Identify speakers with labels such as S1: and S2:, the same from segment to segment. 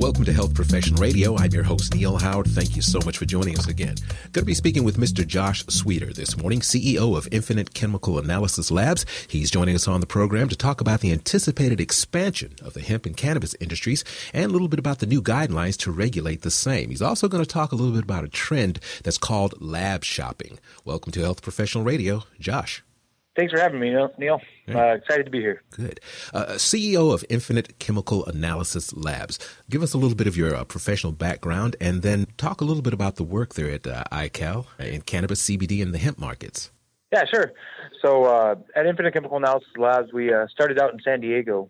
S1: Welcome to Health Profession Radio. I'm your host, Neil Howard. Thank you so much for joining us again. Going to be speaking with Mr. Josh Swider this morning, CEO of Infinite Chemical Analysis Labs. He's joining us on the program to talk about the anticipated expansion of the hemp and cannabis industries and a little bit about the new guidelines to regulate the same. He's also going to talk a little bit about a trend that's called lab shopping. Welcome to Health Professional Radio, Josh.
S2: Thanks for having me, Neil. Excited to be here.
S1: Good. CEO of Infinite Chemical Analysis Labs. Give us a little bit of your professional background and then talk a little bit about the work there at InfiniteCAL in cannabis, CBD, and the hemp markets.
S2: Yeah, sure. So at Infinite Chemical Analysis Labs, we started out in San Diego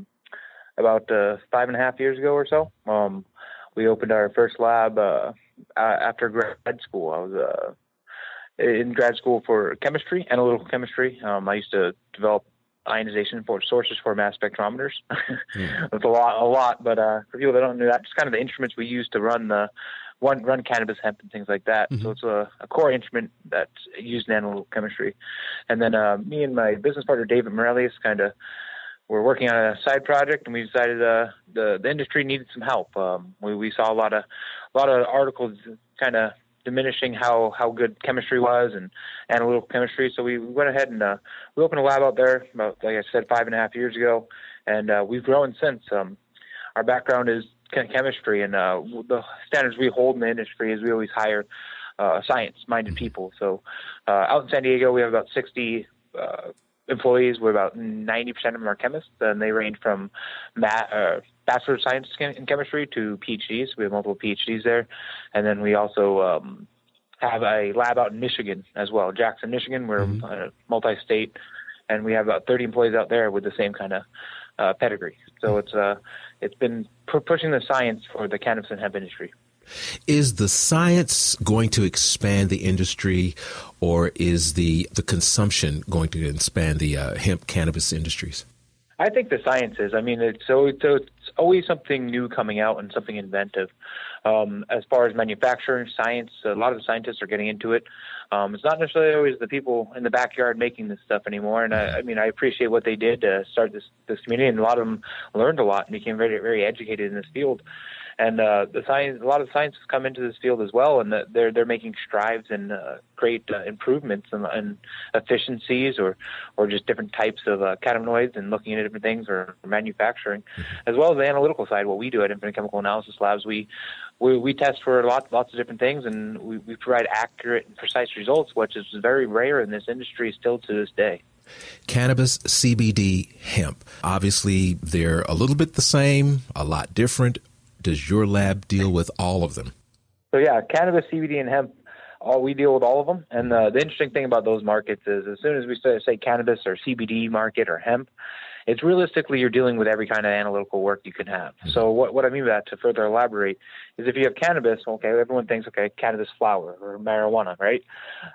S2: about 5.5 years ago or so. We opened our first lab after grad school. I was in grad school for chemistry, analytical chemistry. I used to develop ionization for sources for mass spectrometers. It's a lot, but for people that don't know that, just kind of the instruments we use to run cannabis, hemp, and things like that. Mm-hmm. So it's a core instrument that's used in analytical chemistry. And then me and my business partner, Dave Marelius, were working on a side project, and we decided the industry needed some help. We saw a lot of articles kind of diminishing how good chemistry was and analytical chemistry. So we went ahead and we opened a lab out there about, like I said, 5.5 years ago, and we've grown since. Our background is chemistry, and the standards we hold in the industry is we always hire science-minded people. So out in San Diego, we have about 60 employees. We're about 90% of them are chemists, and they range from Bachelor of Science in Chemistry to PhDs. We have multiple PhDs there. And then we also have a lab out in Michigan as well, Jackson, Michigan. We're multi-state, and we have about 30 employees out there with the same kind of pedigree. So it's been pushing the science for the cannabis and hemp industry.
S1: Is the science going to expand the industry, or is the consumption going to expand the hemp cannabis industries?
S2: I think the science is. I mean, it's always something new coming out and something inventive. As far as manufacturing science, a lot of the scientists are getting into it. It's not necessarily always the people in the backyard making this stuff anymore. And I appreciate what they did to start this community, and a lot of them learned a lot and became very, very educated in this field. And a lot of science has come into this field as well, and they're making strides and great improvements and efficiencies, or just different types of cannabinoids, and looking at different things, or manufacturing, as well as the analytical side. What we do at Infinite Chemical Analysis Labs, we test for lots of different things, and we provide accurate and precise results, which is very rare in this industry still to this day.
S1: Cannabis, CBD, hemp. Obviously, they're a little bit the same, a lot different. Does your lab deal with all of them?
S2: So yeah, cannabis, CBD, and hemp, we deal with all of them. And the interesting thing about those markets is, as soon as we say cannabis or CBD market or hemp, it's realistically you're dealing with every kind of analytical work you can have. Mm-hmm. So what I mean by that, to further elaborate, is if you have cannabis, okay, everyone thinks, okay, cannabis flower or marijuana, right?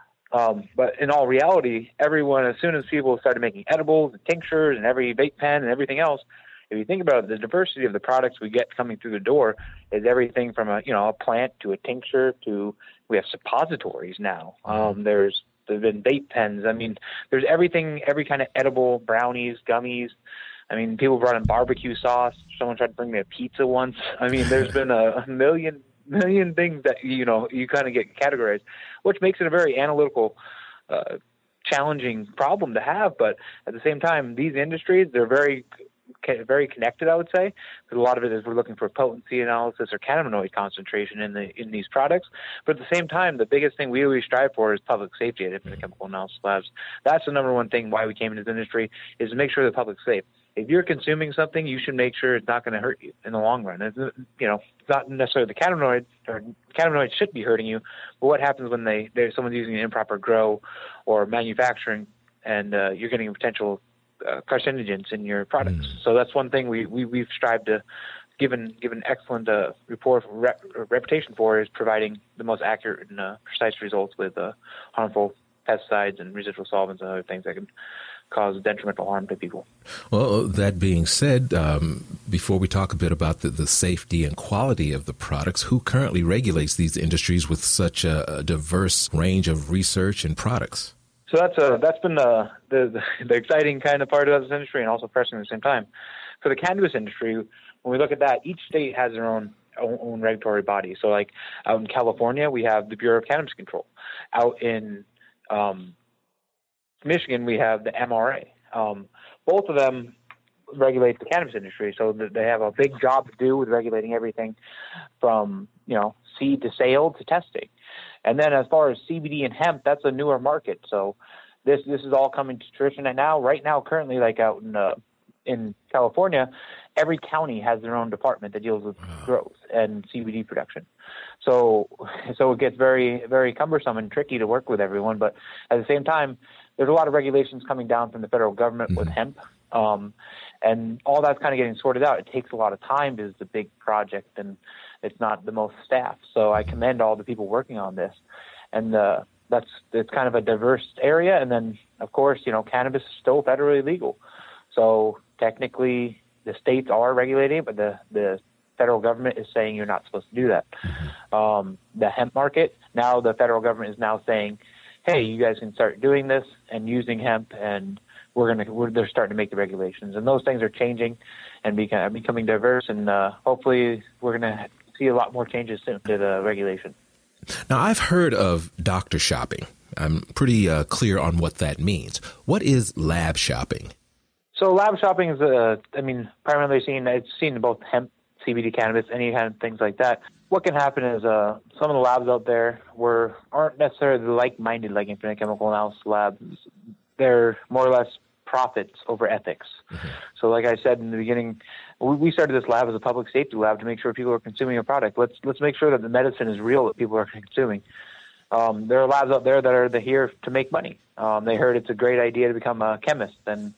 S2: But in all reality, everyone, as soon as people started making edibles and tinctures and every vape pen and everything else, if you think about it, the diversity of the products we get coming through the door is everything from a plant to a tincture to, we have suppositories now. There's been vape pens. I mean, there's everything, every kind of edible, brownies, gummies. I mean, people brought in barbecue sauce. Someone tried to bring me a pizza once. I mean, there's been a million things that, you kind of get categorized, which makes it a very analytical, challenging problem to have. But at the same time, these industries, they're very connected, I would say, because a lot of it is we're looking for potency analysis or cannabinoid concentration in these products. But at the same time, the biggest thing we always strive for is public safety at Infinite Chemical Analysis Labs. That's the number one thing why we came into this industry, is to make sure the public's safe. If you're consuming something, you should make sure it's not going to hurt you in the long run. It's not necessarily the cannabinoids, or cannabinoids should be hurting you, but what happens when someone's using an improper grow or manufacturing, and you're getting potential carcinogens in your products. So that's one thing we've strived to give an excellent reputation for, is providing the most accurate and precise results with harmful pesticides and residual solvents and other things that can cause detrimental harm to people.
S1: Well, that being said, before we talk a bit about the safety and quality of the products, who currently regulates these industries with such a diverse range of research and products?
S2: So that's been the exciting kind of part of this industry, and also frustrating at the same time. for the cannabis industry, when we look at that, each state has their own regulatory body. So like out in California, we have the Bureau of Cannabis Control. Out in Michigan, we have the MRA. Both of them regulate the cannabis industry, so they have a big job to do with regulating everything from, seed to sale to testing. And then as far as CBD and hemp, that's a newer market. So this is all coming to fruition. And right now, currently, like out in California, every county has their own department that deals with growth and CBD production. So it gets very, very cumbersome and tricky to work with everyone. But at the same time, there's a lot of regulations coming down from the federal government with hemp. And all that's kind of getting sorted out. It takes a lot of time because it's a big project and it's not the most staff. So I commend all the people working on this. And it's kind of a diverse area. And then, of course, cannabis is still federally legal. So technically the states are regulating it, but the federal government is saying you're not supposed to do that. The hemp market, now the federal government is now saying, hey, you guys can start doing this and using hemp, and they're starting to make the regulations, and those things are changing and becoming diverse, and hopefully we're going to see a lot more changes soon to the regulation.
S1: Now, I've heard of doctor shopping. I'm pretty clear on what that means. What is lab shopping?
S2: So lab shopping is, primarily it's seen in both hemp, CBD, cannabis, any kind of things like that. What can happen is some of the labs out there aren't necessarily like-minded like Infinite Chemical Analysis labs. They're more or less profits over ethics. Mm-hmm. So like I said in the beginning, we started this lab as a public safety lab to make sure people are consuming a product. Let's make sure that the medicine is real that people are consuming. There are labs out there that are here to make money. They heard it's a great idea to become a chemist, and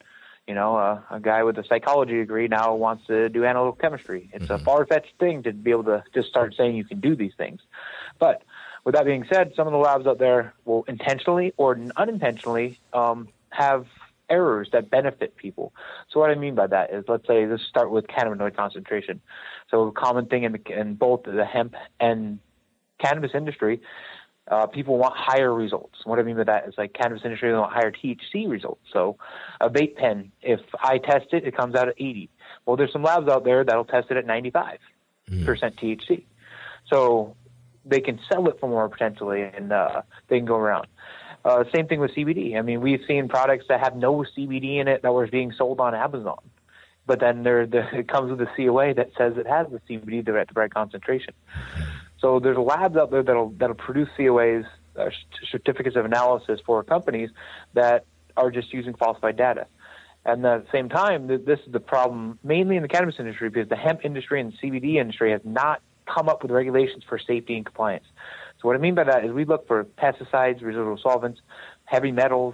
S2: a guy with a psychology degree now wants to do analytical chemistry. It's a far-fetched thing to be able to just start saying you can do these things. But with that being said, some of the labs out there will intentionally or unintentionally have errors that benefit people. So what I mean by that is, let's say, let's start with cannabinoid concentration. So a common thing in both the hemp and cannabis industry, people want higher results. What I mean by that is, like, cannabis industry, they want higher THC results. So a vape pen, if I test it, it comes out at 80. Well, there's some labs out there that'll test it at 95% THC. So they can sell it for more potentially, and they can go around. Same thing with CBD. I mean, we've seen products that have no CBD in it that were being sold on Amazon. But then it comes with a COA that says it has the CBD, the right concentration. So there's labs out there that'll produce COAs, certificates of analysis for companies that are just using falsified data. And at the same time, this is the problem mainly in the cannabis industry, because the hemp industry and the CBD industry has not come up with regulations for safety and compliance. So what I mean by that is we look for pesticides, residual solvents, heavy metals,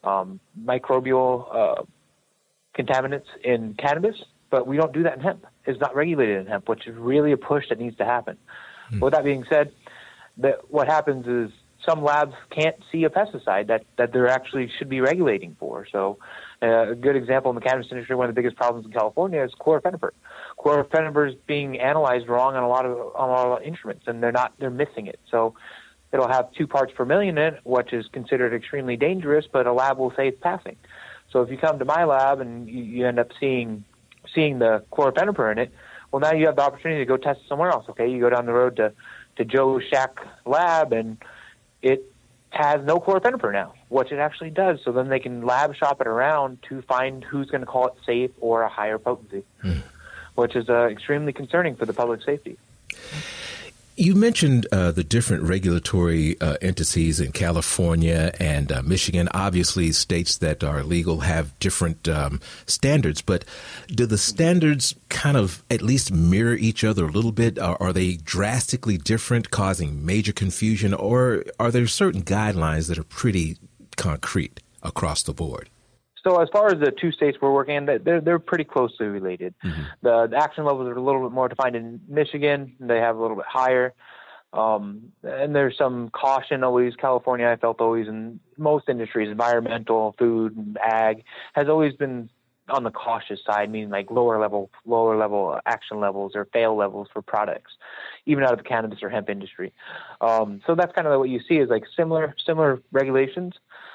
S2: microbial contaminants in cannabis, but we don't do that in hemp. It's not regulated in hemp, which is really a push that needs to happen. With that being said, what happens is some labs can't see a pesticide that they're actually should be regulating for. So a good example in the cannabis industry, one of the biggest problems in California is chlorphenifert. Chlorphenifert is being analyzed wrong on a lot of instruments, and they're missing it. So it'll have 2 parts per million in it, which is considered extremely dangerous, but a lab will say it's passing. So if you come to my lab and you end up seeing the chlorphenifert in it, well, now you have the opportunity to go test it somewhere else. Okay, you go down the road to Joe Shack lab, and it has no chlorphenifert now, which it actually does. So then they can lab shop it around to find who's going to call it safe or a higher potency, which is extremely concerning for the public safety.
S1: You mentioned the different regulatory entities in California and Michigan. Obviously, states that are legal have different standards, but do the standards kind of at least mirror each other a little bit? Are they drastically different, causing major confusion, or are there certain guidelines that are pretty concrete across the board?
S2: So as far as the 2 states we're working in, they're pretty closely related. The action levels are a little bit more defined in Michigan. They have a little bit higher. And there's some caution always. California, I felt always in most industries, environmental, food, and ag, has always been on the cautious side, meaning like lower level action levels or fail levels for products, even out of the cannabis or hemp industry. So that's kind of what you see is like similar regulations,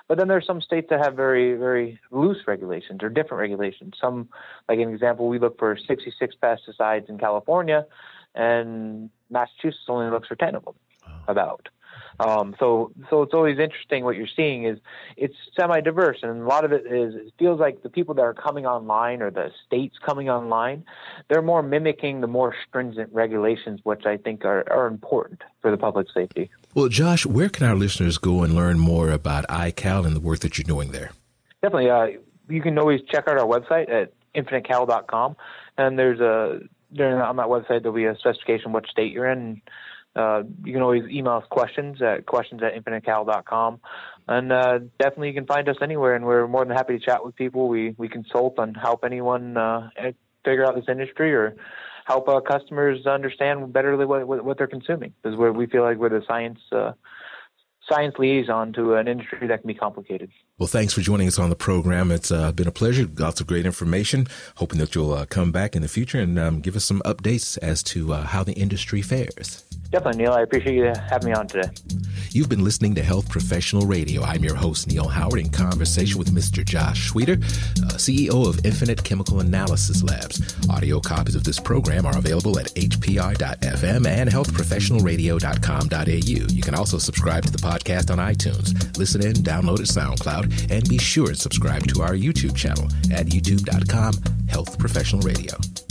S2: But then there's some states that have very, very loose regulations or different regulations. Some, like an example, we look for 66 pesticides in California, and Massachusetts only looks for 10 of them about. So it's always interesting. What you're seeing is it's semi-diverse, and a lot of it feels like the people that are coming online or the states coming online, they're more mimicking the more stringent regulations, which I think are important for the public safety.
S1: Well, Josh, where can our listeners go and learn more about InfiniteCAL and the work that you're doing there?
S2: Definitely. You can always check out our website at InfiniteCAL.com, and on that website there'll be a specification what state you're in. You can always email us questions at InfiniteCAL.com. And definitely you can find us anywhere, and we're more than happy to chat with people. We consult and help anyone figure out this industry or help customers understand better what they're consuming, because we feel like we're the science liaison to an industry that can be complicated.
S1: Well, thanks for joining us on the program. It's been a pleasure. Lots of great information. Hoping that you'll come back in the future and give us some updates as to how the industry fares.
S2: Definitely, Neil. I appreciate you having me on today.
S1: You've been listening to Health Professional Radio. I'm your host, Neil Howard, in conversation with Mr. Josh Swider, CEO of Infinite Chemical Analysis Labs. Audio copies of this program are available at hpr.fm and healthprofessionalradio.com.au. You can also subscribe to the podcast on iTunes. Listen in, download it SoundCloud, and be sure to subscribe to our YouTube channel at youtube.com/Health Professional Radio.